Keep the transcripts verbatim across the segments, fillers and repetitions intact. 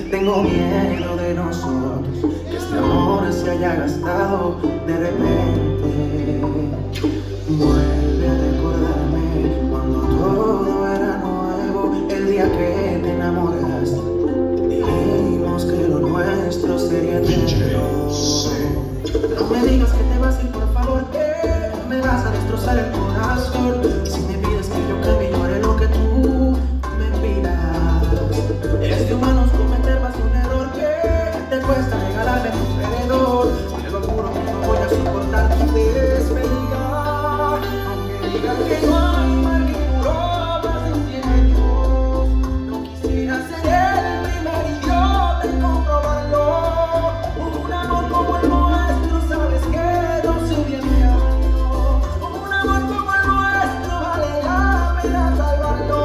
Tengo miedo de nosotros, que este amor se haya gastado de repente. Vuelve a recordarme cuando todo era nuevo, el día que te enamoraste. Dijimos que lo nuestro sería eterno. No me digas que te vas a ir, por favor, que me vas a destrozar el corazón. Si me pides que yo cambie, yo haré lo que tú me pidas. Es de humanos cometer más un error que te cuesta regalarme tu perdón. Te lo juro que no voy a soportar tu despedida. Aunque digan que no hay mal que duró más de cien años, no quisiera ser el primer idiota en comprobarlo. Un amor como el nuestro, sabes que no se viene a uno. Un amor como el nuestro vale la pena salvarlo.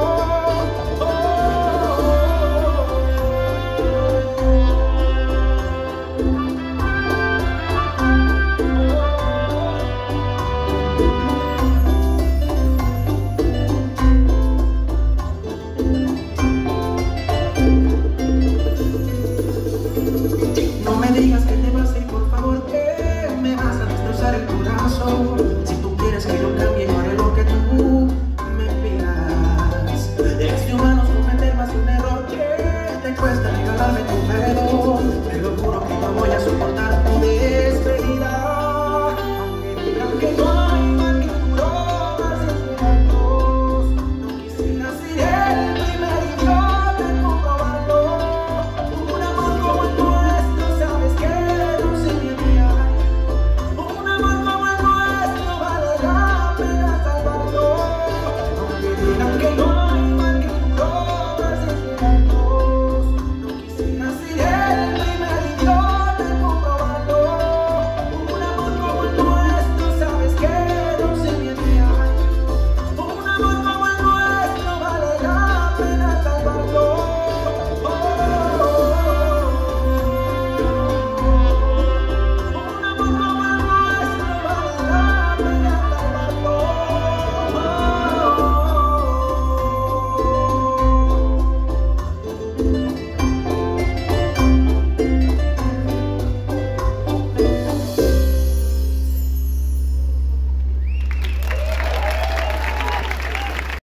No me digas que te vas a ir, por favor, que me vas a destrozar el corazón. Si tú quieres que yo cambie, yo haré lo que tú me pidas. Es de humanos cometer más un error que te cuesta.